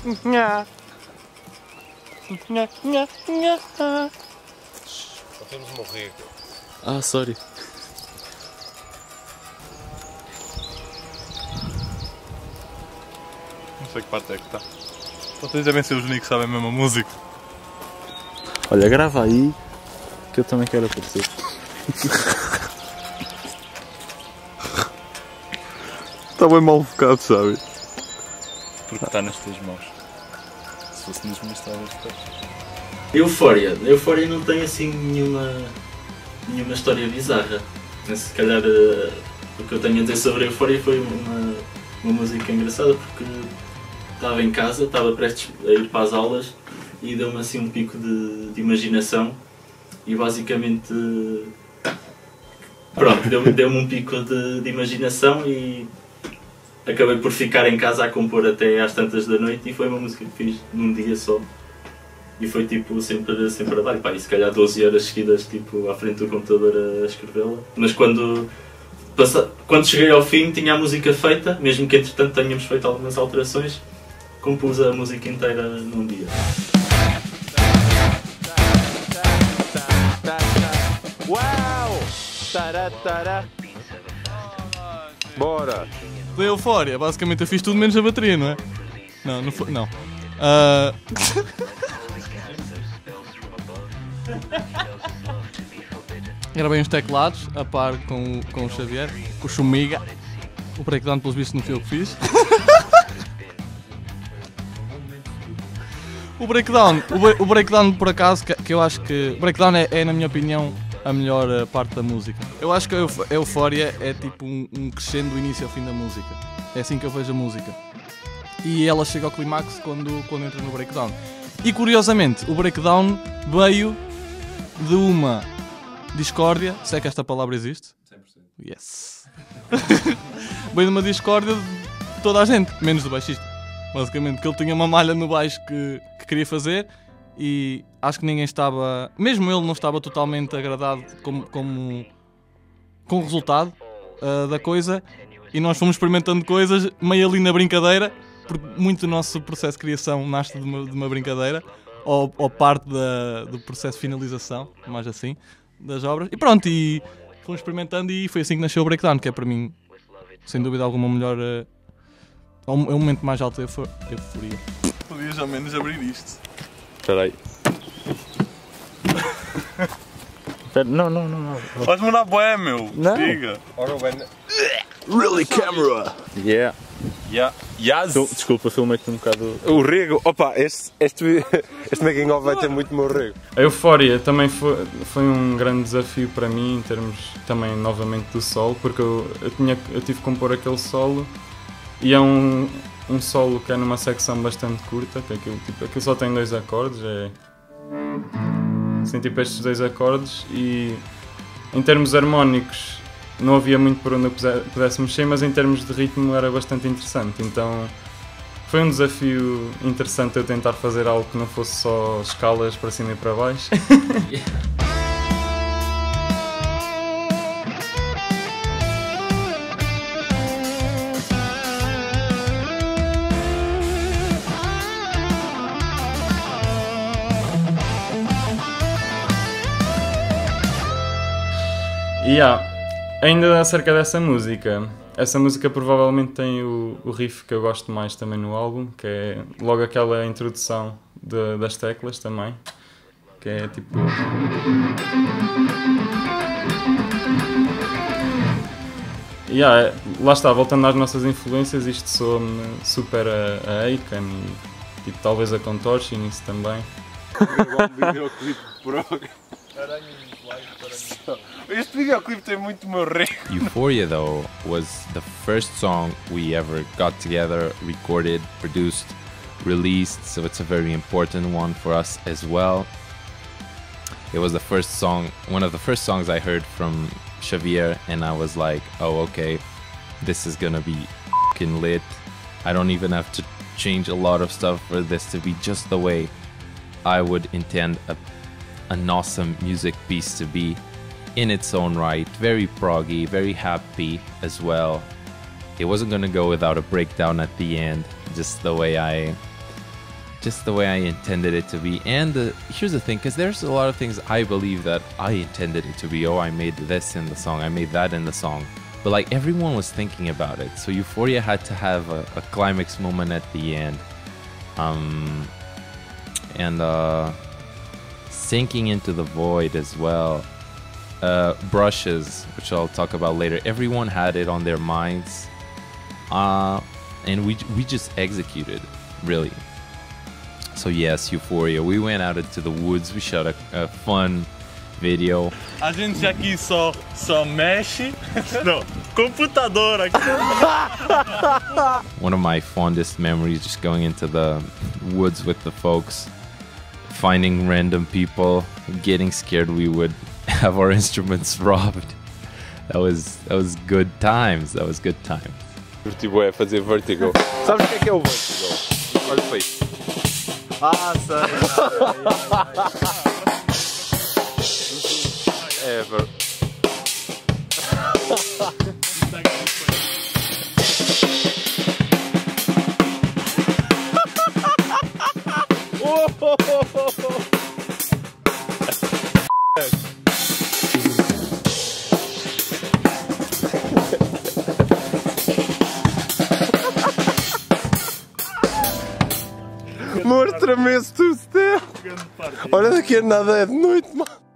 Só temos uma rega. Ah, sorry. Não sei que parte é que está. Vocês devem ser os únicos que sabem a mesma música. Olha, grava aí que eu também quero aparecer. Está bem mal focado, sabe? Porque está nas tuas mãos. Se fosse nas minhas, estava focado. Euphoria. Euphoria não tem assim nenhuma história bizarra. Mas, se calhar o que eu tenho a dizer sobre a Euphoria foi uma música engraçada porque estava em casa, estava prestes a ir para as aulas e deu-me assim um pico de imaginação e basicamente pronto, deu-me um pico de imaginação e acabei por ficar em casa a compor até às tantas da noite e foi uma música que fiz num dia só. E foi tipo sempre a dar, pá, e se calhar 12 horas seguidas tipo, à frente do computador a escrevê-la. Mas quando cheguei ao fim tinha a música feita, mesmo que entretanto tenhamos feito algumas alterações, compus a música inteira num dia. Uau! Bora! Da Euphoria, basicamente eu fiz tudo menos a bateria, não é? Não foi. Não. Gravei uns teclados a par com o Xavier, com o Chumiga. O breakdown, pelos vistos, não fui eu que fiz. O breakdown por acaso, que eu acho que. O breakdown é, na minha opinião, a melhor parte da música. Eu acho que a Euphoria é tipo um crescendo do início ao fim da música. É assim que eu vejo a música. E ela chega ao clímax quando entra no breakdown. E curiosamente, o breakdown veio de uma discórdia. Se é que esta palavra existe? 100%. Yes! Veio de uma discórdia de toda a gente, menos do baixista. Basicamente, que ele tinha uma malha no baixo que queria fazer e acho que ninguém estava, mesmo ele não estava totalmente agradado com o resultado da coisa e nós fomos experimentando coisas meio ali na brincadeira, porque muito do nosso processo de criação nasce de uma brincadeira ou parte do processo de finalização, mais assim, das obras. E pronto, e fomos experimentando e foi assim que nasceu o breakdown, que é para mim, sem dúvida alguma, melhor... É o momento mais alto da euforia. Podias ao menos abrir isto. Espera aí. Não. Vais mandar bué, meu. Não. Diga. Ora bem. Really camera! Yeah. Yes. Desculpa, filmei-te um bocado... O rego, opa, este making of vai ter muito meu rego. A Euphoria também foi um grande desafio para mim, em termos também novamente do solo, porque eu tive que compor aquele solo e é um solo que é numa secção bastante curta, que aquilo só tem 2 acordes, assim, tipo estes 2 acordes, e em termos harmónicos não havia muito por onde eu pudesse mexer, mas em termos de ritmo era bastante interessante, então foi um desafio interessante eu tentar fazer algo que não fosse só escalas para cima e para baixo. E ainda acerca dessa música, essa música provavelmente tem o riff que eu gosto mais também no álbum, que é logo aquela introdução das teclas também, que é tipo... lá está, voltando às nossas influências, isto soa-me super a Aiken e tipo, talvez a Contortion, isso também. Este videoclipe tem muito meu rego. Euphoria, though, was the first song we ever got together, recorded, produced, released, so it's a very important one for us as well. It was the first song, one of the first songs I heard from Xavier, and I was like, oh, okay, this is gonna be f***ing lit. I don't even have to change a lot of stuff for this to be just the way I would intend an awesome music piece to be in its own right. Very proggy, very happy as well. It wasn't gonna go without a breakdown at the end, just the way I just the way I intended it to be. And here's the thing, because there's a lot of things I believe that I intended it to be. Oh, I made this in the song, I made that in the song. But like everyone was thinking about it. So Euphoria had to have a climax moment at the end. Sinking into the void as well. Brushes, which I'll talk about later. Everyone had it on their minds. And we just executed, really. So yes, Euphoria. We went out into the woods. We shot a fun video. A gente aqui só mexe. Não, computador aqui. One of my fondest memories, just going into the woods with the folks, finding random people, getting scared we would have our instruments robbed. That was good times. That was good times. Curti bué fazer vertigo. Sabes o que é o vertigo? Olha para isto. Ah, sei. Ever. Mostra-me esse teu. Olha daqui a nada é de noite, mano.